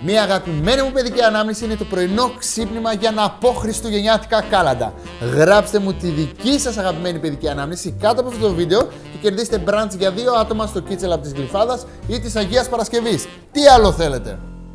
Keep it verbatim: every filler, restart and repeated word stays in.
Μία αγαπημένη μου παιδική ανάμνηση είναι το πρωινό ξύπνημα για να πω χριστουγεννιάτικα κάλαντα. Γράψτε μου τη δική σας αγαπημένη παιδική ανάμνηση κάτω από αυτό το βίντεο και κερδίστε μπραντς για δύο άτομα στο Kitchen Lab της Γλυφάδας ή της Αγίας Παρασκευής. Τι άλλο θέλετε?